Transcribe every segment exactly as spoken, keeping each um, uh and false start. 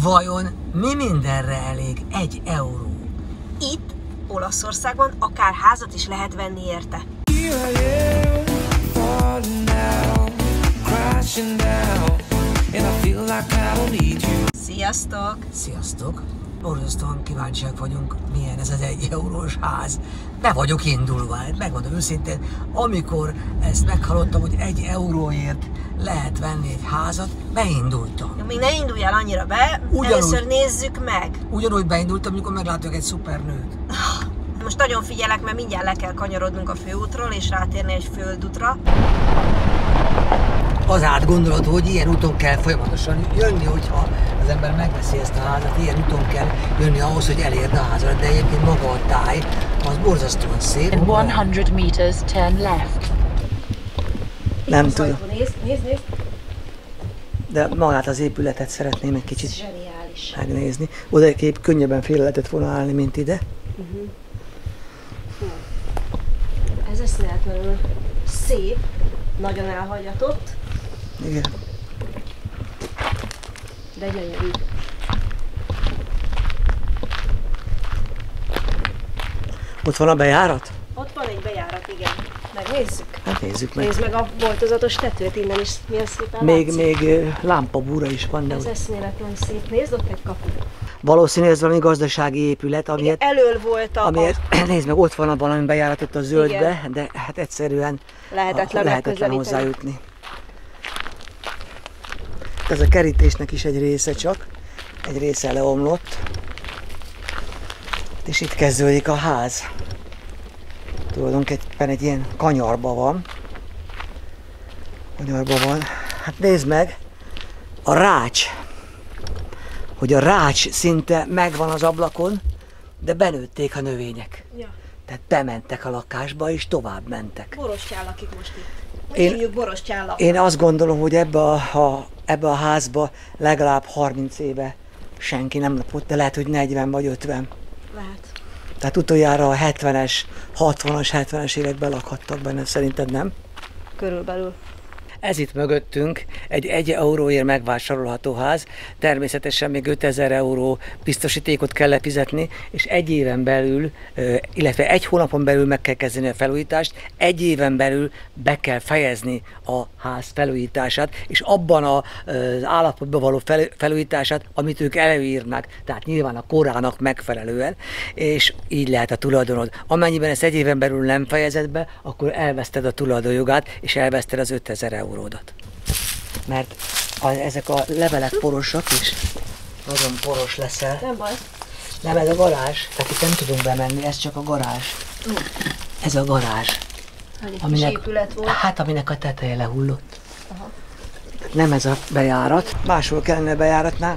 Vajon mi mindenre elég egy euró? Itt, Olaszországban akár házat is lehet venni érte. Sziasztok! Sziasztok! Borzasztóan kíváncsiak vagyunk, milyen ez az egy eurós ház. Be vagyok indulva, megmondom őszintén, amikor ezt meghallottam, hogy egy euróért lehet venni egy házat, beindultam. Még ne indulj el annyira be, ugyanúgy, először nézzük meg. Ugyanúgy beindultam, amikor meglátok egy szuper nőt. Most nagyon figyelek, mert mindjárt le kell kanyarodnunk a főútról, és rátérni egy földútra. Az átgondolható, hogy ilyen úton kell folyamatosan jönni, hogyha az ember megveszi ezt a házat, ilyen úton kell jönni ahhoz, hogy elérd a házat, de egyébként maga a táj, az borzasztóan szép. In one hundred meters, turn left. Nem tudom. Nézd, nézd, nézd. De magát az épületet szeretném egy kicsit zseniális megnézni. Odaképp könnyebben félre lehetett volna állni, mint ide. Uh-huh. Ez eszméletlenül szép, nagyon elhagyatott. Igen. De gyönyörű. Ott van a bejárat? Ott van egy bejárat, igen. Megnézzük. Hát nézzük meg. Nézd meg a boltozatos tetőt, innen is milyen szépen Még, látszik. még lámpabúra is van. De ez eszméletlen szép. Nézd, ott egy kapu. Valószínű ez valami gazdasági épület, amiért... Igen, elől volt a... Amiért, a... nézd meg, ott van a valami bejárat ott a zöldbe, igen. De hát egyszerűen lehetetlen, a, lehetetlen hozzájutni. Ez a kerítésnek is egy része csak, egy része leomlott, és itt kezdődik a ház. Tulajdonképpen egy ilyen kanyarba van. Kanyarba van. Hát nézd meg, a rács, hogy a rács szinte megvan az ablakon, de benőtték a növények. Ja. Tehát bementek a lakásba, és tovább mentek. Borostyán lakik most itt. Én, én azt gondolom, hogy ebbe a, a, ebbe a házba legalább harminc éve senki nem lakott, de lehet, hogy negyven vagy ötven. Lehet. Tehát utoljára a hetvenes, hatvanas, hetvenes években lakhattak benne, szerinted nem? Körülbelül. Ez itt mögöttünk egy egy euróért megvásárolható ház, természetesen még ötezer euró biztosítékot kell lefizetni, és egy éven belül, illetve egy hónapon belül meg kell kezdeni a felújítást, egy éven belül be kell fejezni a ház felújítását, és abban az állapotban való felújítását, amit ők előírnak, tehát nyilván a korának megfelelően, és így lehet a tulajdonod. Amennyiben ezt egy éven belül nem fejezed be, akkor elveszted a tulajdonjogát, és elveszted az ötezer eurót. Mert a, ezek a levelek porosak is. Nagyon poros leszel. Nem baj. Nem, ez a garázs. Tehát itt nem tudunk bemenni, ez csak a garázs. Mm. Ez a garázs. Aminek, épület volt. Hát aminek a teteje lehullott. Aha. Nem ez a bejárat. Máshol kellene bejáratnál.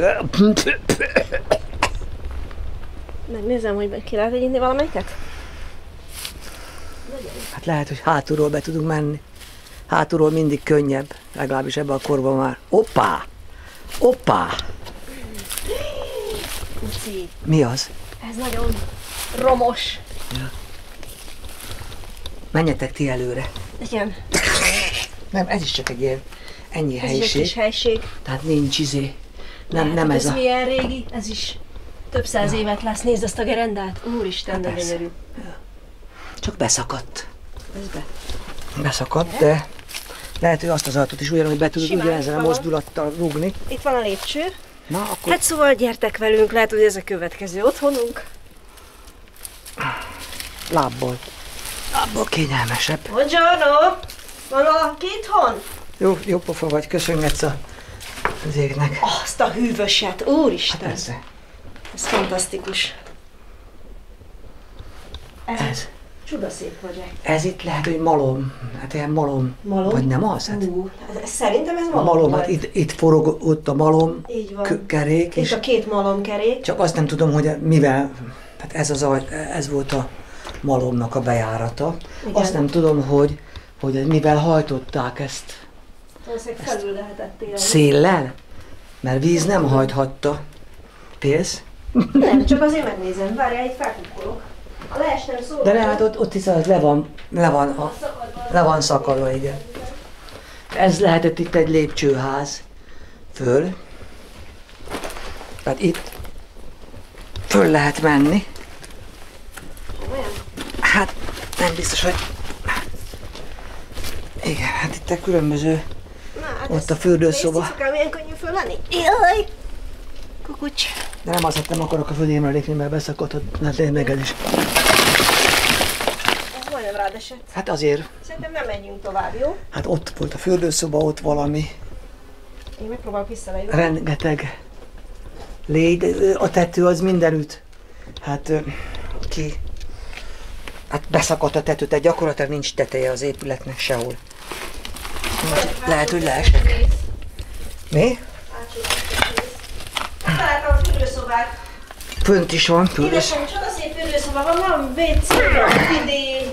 Megnézem, hogy ki lehet inni valamelyiket? Hát lehet, hogy hátulról be tudunk menni. Hátulról mindig könnyebb, legalábbis ebben a korban már. Hoppá! Hoppá! Uci. Mi az? Ez nagyon romos. Ja. Menjetek ti előre. Igen. Nem, ez is csak egy ilyen ennyi ez helység. Ez is helység. Tehát nincs izé. Nem, hát, nem ez, ez a... milyen régi, ez is több száz ja. évet lesz. Nézd azt a gerendát. Úristen, de gyönyörű. Ja. Csak beszakadt. Ez be. Beszakadt, de lehet, hogy azt az ajtót is ugyanúgy be tudod ugyanezzel a mozdulattal rúgni. Itt van a lépcső. Na, akkor... Hát szóval gyertek velünk, lehet, hogy ez a következő otthonunk. Lábból. Lábból kényelmesebb. Buongiorno! Van valaki itthon? Jó, jó pofa vagy, köszönhetsz a az égnek. Azt a hűvöset, úristen! Hát ez. Ez fantasztikus. Ez. ez. Csodaszép projekt. Ez itt lehet, hogy malom. Hát ilyen malom. Malom? Vagy nem az? Hát... Hú, ez, szerintem ez malom. A malom, hát itt, itt forog ott a malom így van. kerék. Itt és a két malom kerék. Csak azt nem tudom, hogy mivel, hát ez, az a, ez volt a malomnak a bejárata. Igen. Azt nem tudom, hogy, hogy mivel hajtották ezt. Valószínűleg felül lehetett élni. Széllel? Mert víz nem hajthatta. Félsz? Nem, csak azért megnézem. Várjál, itt felkukkolok. A leestem szóval. De lehet, ott, ott hiszem, hogy le van, le van, a, le van szakadva, igen. Ez lehetett itt egy lépcsőház. Föl. Tehát itt föl lehet menni. Hát nem biztos, hogy... Igen, hát itt a különböző... Na, hát ott a fürdőszoba. Nézd, milyen könnyű fölmenni. Jaj! Kukucs. De nem azért nem akarok a földémre lépni, mert beszakadhat, mert én meg ez is. Ez majdnem rád esett. Hát azért. Szerintem nem menjünk tovább, jó? Hát ott volt a fürdőszoba, ott valami. Én megpróbálok visszalejönni. Rengeteg légy, de a tető az mindenütt. Hát ki... Hát beszakadt a tető, tehát gyakorlatilag nincs teteje az épületnek sehol. Lehet, hogy leesett. Mi? Találtam a fürdőszobát. Fönt is van, fürdőszoba. Édesem, csoda szép fürdőszoba van, van vé cé, vidény.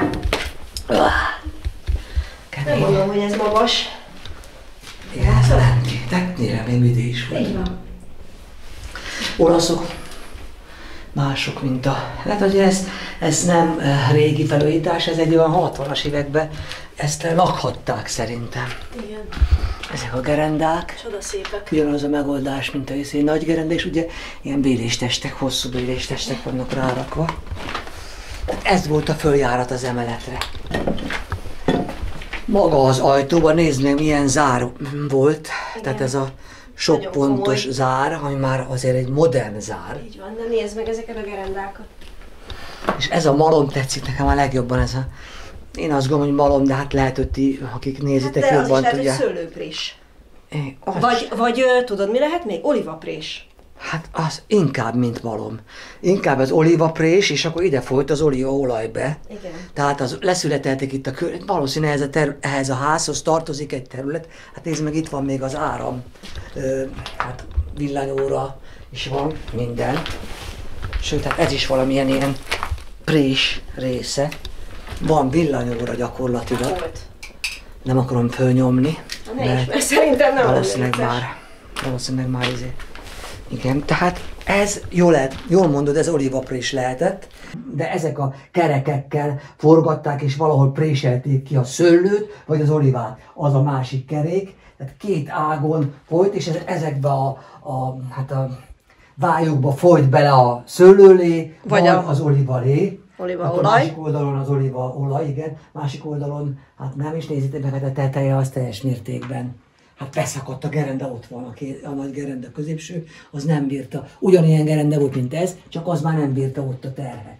Nem mondom, hogy ez magas. Igen, ez a lenti. Tetnére még ide is van. Így van. Olaszok mások, mint a... Hát hogy ez, ez nem régi felújítás, ez egy olyan hatvanas években ezt lakhatták szerintem. Igen. Ezek a gerendák. Csoda szépek. Ugyanaz a megoldás, mint a részén nagy gerenda, és ugye ilyen béléstestek, hosszú béléstestek vannak rárakva. Tehát ez volt a följárat az emeletre. Maga az ajtóban, nézd meg milyen zár volt. Igen. Tehát ez a sok Nagyon pontos komoly zár, ami már azért egy modern zár. Így van, de nézd meg ezeket a gerendákat. És ez a malom tetszik nekem a legjobban, ez a... Én azt gondolom, hogy malom, de hát lehet, hogy ti, akik nézitek, Hát de jobban az is lehet, tudják. hogy szőlőprés. É, az... Vagy, vagy ö, tudod mi lehet még? Olivaprés. Hát az inkább, mint malom. Inkább az olívaprés, és akkor ide folyt az olívaolaj be. Igen. Tehát az, leszületelték itt a kör, valószínűleg ehhez a, ter, ehhez a házhoz tartozik egy terület. Hát nézd meg, itt van még az áram, ö, hát villanyóra is van, minden. Sőt, hát ez is valamilyen ilyen prés része. Van villanyóra gyakorlatilag. Volt. Nem akarom fölnyomni. Na, ne is, mert szerintem nem valószínűleg már, valószínűleg már ezért. Igen, tehát ez jól, lehet, jól mondod, ez olívaprés lehetett, de ezek a kerekekkel forgatták és valahol préselték ki a szőlőt, vagy az olivát, az a másik kerék. Tehát két ágon folyt, és ez, ezekbe a, a, hát a vályokba folyt bele a szőlőlé, vagy, vagy a, az olivalé. Olívaolaj. A másik oldalon az olívaolaj, igen. Másik oldalon, hát nem is nézitek meg, hát a teteje az teljes mértékben. Hát beszakadt a gerenda, ott van a, két, a nagy gerenda középső, az nem bírta. Ugyanilyen gerenda volt, mint ez, csak az már nem bírta ott a terhet.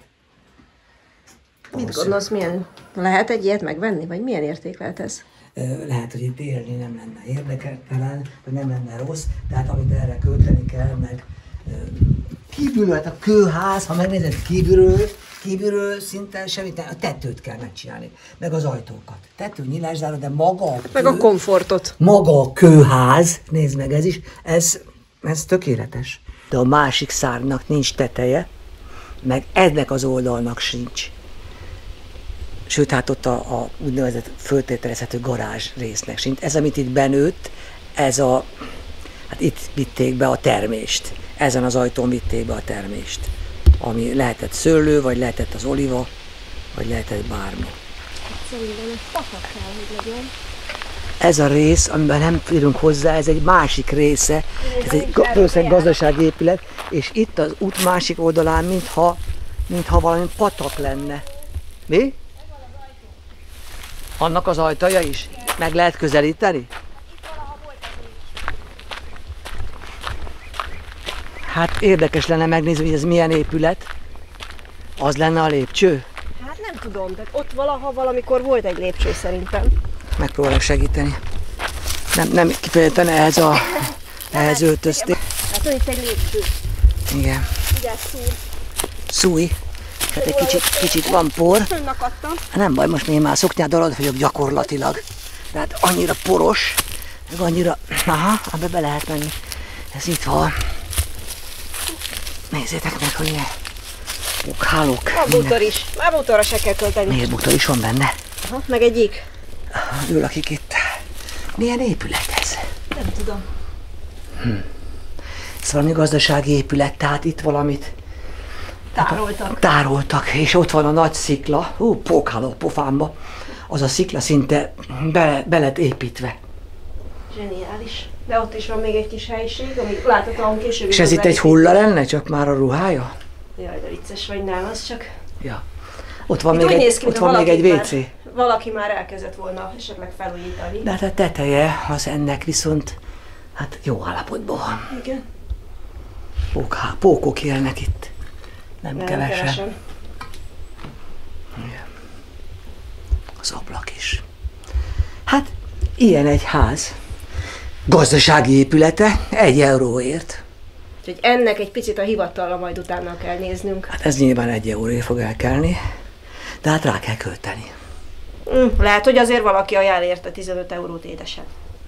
Mit gondolsz, milyen? Lehet egy ilyet megvenni, vagy milyen érték lehet ez? Lehet, hogy itt élni nem lenne érdekeltelen, vagy nem lenne rossz, tehát amit erre költeni kell, meg kívülről, hát a kőház, ha megnézed kívülről, kívülről szinte semmit nem, a tetőt kell megcsinálni, meg az ajtókat. Tető, nyilászára, de maga a kő, Meg a komfortot. Maga a kőház, nézd meg ez is, ez, ez tökéletes. De a másik szárnak nincs teteje, meg ennek az oldalnak sincs. Sőt, hát ott a, a úgynevezett föltételezhető garázs résznek sincs. Ez, amit itt benőtt, ez a, hát itt vitték be a termést. Ezen az ajtón vitték be a termést. Ami lehetett szőlő, vagy lehetett az oliva, vagy lehetett bármi. Szerintem egy patak kell, hogy legyen. Ez a rész, amiben nem férünk hozzá, ez egy másik része, ez egy valószínűleg gazdasági épület, és itt az út másik oldalán, mintha, mintha valami patak lenne. Mi? Annak az ajtaja is? Meg lehet közelíteni? Hát érdekes lenne megnézni, hogy ez milyen épület. Az lenne a lépcső? Hát nem tudom, de ott valaha valamikor volt egy lépcső szerintem. Megpróbálok segíteni. Nem, nem kifejezetten ehhez, a, ehhez öltözték. Hát itt egy lépcső. Igen. Vigyázz, szúr. Szúj. Tehát egy kicsit, kicsit van por. Fönnakadtam. Nem baj, most én már szoknyád alatt vagyok gyakorlatilag. Tehát annyira poros, meg annyira... Aha, abba be lehet menni. Ez itt van. Nézzétek meg, hogy ilyen hálók. A bútor is. Már bútorra se kell költeni. Miért bútor is van benne? Aha, meg egy gyík. Ő lakik itt. Milyen épület ez? Nem tudom. Hm. Ez valami gazdasági épület, tehát itt valamit Tároltak. Tároltak, és ott van a nagy szikla. Hú, pókháló pofámba. Az a szikla szinte be, be lett építve. Zseniális. De ott is van még egy kis helység, ami láthatóan később... És ez itt egy hulla lenne, csak már a ruhája? Jaj, de vicces vagy, nem, az csak... Ja. Ott van Itt még egy, ki, ott van még egy vé cé. Már, valaki már elkezdett volna esetleg felújítani. De hát a teteje az ennek viszont hát jó állapotban van. Igen. Pók, pókok élnek itt. Nem, Nem kevesen. kevesen. Igen. Az ablak is. Hát ilyen egy ház. Gazdasági épülete egy euróért. Úgyhogy ennek egy picit a hivatalla majd utána kell néznünk. Hát ez nyilván egy euróért fog elkelni, de hát rá kell költeni. Mm, lehet, hogy azért valaki ajánl érte tizenöt eurót édesen.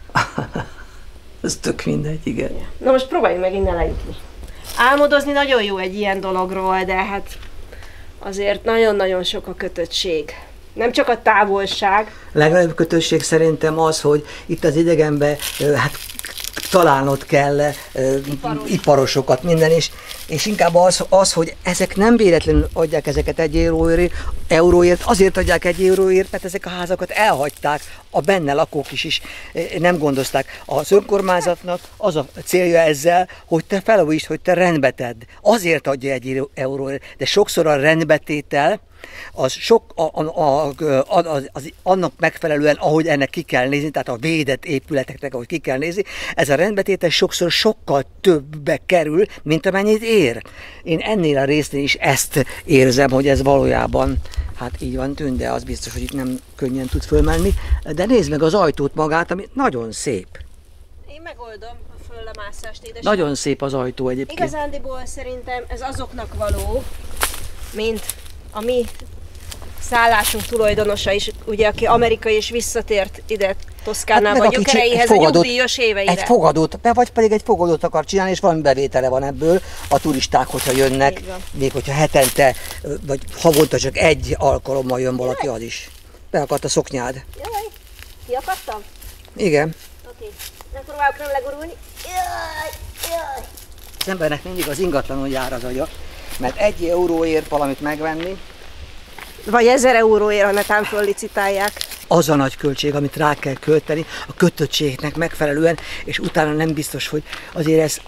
Ez tök mindegy, igen. Na most próbáljunk meg innen lejutni. Álmodozni nagyon jó egy ilyen dologról, de hát azért nagyon-nagyon sok a kötöttség. Nem csak a távolság. Legnagyobb kötöttség szerintem az, hogy itt az idegenbe hát találnod kell Iparos. iparosokat, minden is, és inkább az, az, hogy ezek nem véletlenül adják ezeket egy euróért, euróért, azért adják egy euróért, mert ezek a házakat elhagyták, a benne lakók is, is nem gondozták. Az önkormányzatnak az a célja ezzel, hogy te felújítsd, hogy te rendbe tedd. Azért adja egy euróért, de sokszor a rendbetétel, az sok, a, a, a, az, az, annak megfelelően, ahogy ennek ki kell nézni, tehát a védett épületeknek, ahogy ki kell nézni, ez a rendbetétel sokszor sokkal többbe kerül, mint amennyit ér. Én ennél a résznél is ezt érzem, hogy ez valójában, hát így van tűn, de az biztos, hogy itt nem könnyen tud fölmenni, de nézd meg az ajtót magát, ami nagyon szép. Én megoldom a föllemászást, édesem. Nagyon szép az ajtó egyébként. Igazándiból szerintem ez azoknak való, mint a mi szállásunk tulajdonosa is, ugye, aki amerikai és visszatért ide Toszkánába hát gyökereihez a nyugdíjas éveire. Egy fogadót, vagy pedig egy fogadót akar csinálni, és valami bevétele van ebből a turisták, hogyha jönnek, még hogyha hetente, vagy havonta csak egy alkalommal jön valaki, az is. Be akadt a szoknyád. Jaj, kiakadtam? Igen. Oké, nem próbálok nem legurulni. Jaj, jaj. Az embernek mindig az ingatlanon jár az agya, mert egy euróért valamit megvenni, vagy ezer euróért, ha netán föllicitálják. Az a nagy költség, amit rá kell költeni a kötöttségnek megfelelően, és utána nem biztos, hogy azért ez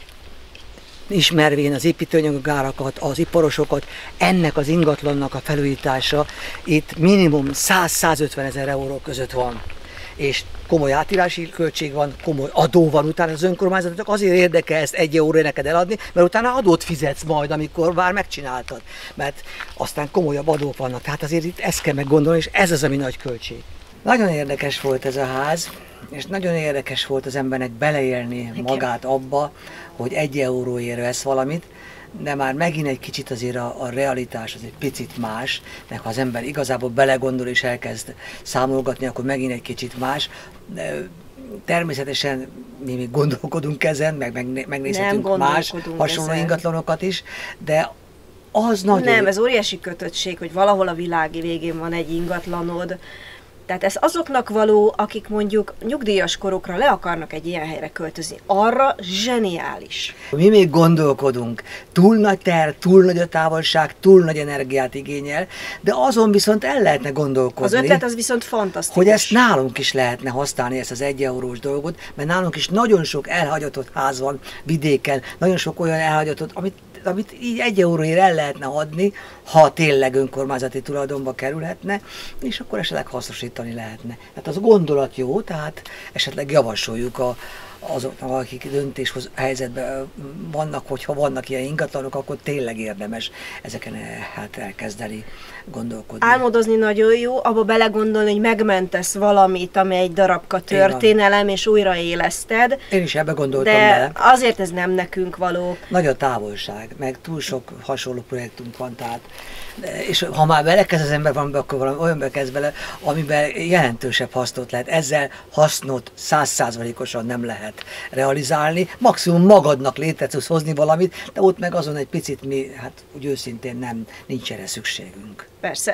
ismervén az építőanyagok árakat, az iparosokat, ennek az ingatlannak a felújítása itt minimum száz-százötven ezer euró között van. És komoly átírási költség van, komoly adó van utána az önkormányzatnak, azért érdekel ezt egy euróért neked eladni, mert utána adót fizetsz majd, amikor már megcsináltad, mert aztán komolyabb adók vannak, tehát azért itt ezt kell meggondolni, és ez az, ami nagy költség. Nagyon érdekes volt ez a ház, és nagyon érdekes volt az embernek beleélni magát abba, hogy egy euróért vesz valamit, de már megint egy kicsit azért a, a realitás az egy picit más, mert ha az ember igazából belegondol és elkezd számolgatni, akkor megint egy kicsit más. De természetesen mi még gondolkodunk ezen, meg, meg megnézhetünk más hasonló ezen. Ingatlanokat is, de az nagyon... Nem, ez óriási kötöttség, hogy valahol a világ végén van egy ingatlanod. Tehát ez azoknak való, akik mondjuk nyugdíjas korukra le akarnak egy ilyen helyre költözni. Arra zseniális. Mi még gondolkodunk. Túl nagy ter, túl nagy a távolság, túl nagy energiát igényel, de azon viszont el lehetne gondolkodni. Az ötlet az viszont fantasztikus. Hogy ezt nálunk is lehetne használni, ezt az egy eurós dolgot, mert nálunk is nagyon sok elhagyatott ház van vidéken, nagyon sok olyan elhagyatott, amit amit így egy euróért el lehetne adni, ha tényleg önkormányzati tulajdonba kerülhetne, és akkor esetleg hasznosítani lehetne. Hát az a gondolat jó, tehát esetleg javasoljuk a, azoknak, akik döntéshoz helyzetben vannak, hogyha vannak ilyen ingatlanok, akkor tényleg érdemes ezeken hát elkezdeni gondolkodni. Álmodozni nagyon jó, abba belegondolni, hogy megmentesz valamit, ami egy darabka történelem, és újraéleszted. Én is ebbe gondoltam de bele. Azért ez nem nekünk való. Nagy a távolság, meg túl sok hasonló projektunk van, tehát és ha már belekezd az ember valamibe, akkor valami olyanbe kezd bele, amiben jelentősebb hasznot lehet. Ezzel hasznot száz százalékosan nem lehet realizálni. Maximum magadnak létre tudsz hozni valamit, de ott meg azon egy picit mi, hát úgy őszintén nem, nincs erre szükségünk. Persze.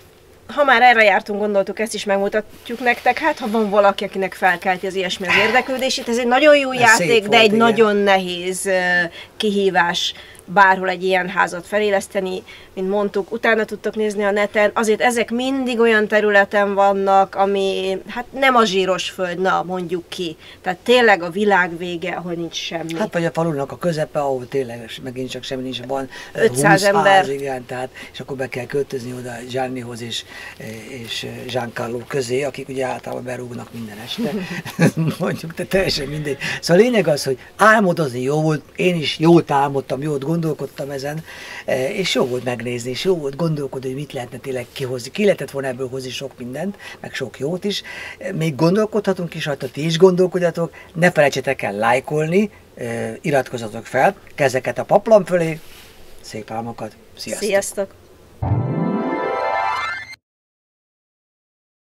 Ha már erre jártunk, gondoltuk, ezt is megmutatjuk nektek. Hát, ha van valaki, akinek felkelti az ilyesmi az érdeklődését, ez egy nagyon jó ez játék, de egy igen. nagyon nehéz uh, kihívás bárhol egy ilyen házat feléleszteni, mint mondtuk, utána tudtok nézni a neten, azért ezek mindig olyan területen vannak, ami hát nem a zsíros föld, na mondjuk ki. Tehát tényleg a világ vége, ahol nincs semmi. Hát vagy a falunak a közepe, ahol tényleg megint csak semmi nincs, van ötszáz ember. Ház, igen, tehát, és akkor be kell költözni oda Giannihoz és, és Giancarlo közé, akik ugye általában berúgnak minden este. Mondjuk, de teljesen mindegy. Szóval a lényeg az, hogy álmodozni jó volt, én is jót álmodtam, jót gondolkodtam ezen, és jó volt megnézni, és jó volt gondolkodni, hogy mit lehetne tényleg kihozni. Ki lehetett volna ebből hozni sok mindent, meg sok jót is. Még gondolkodhatunk is rajta, ti is gondolkodjatok, ne felejtsetek el lájkolni, iratkozzatok fel, kezeket a paplan fölé, szép álmokat, sziasztok! Sziasztok!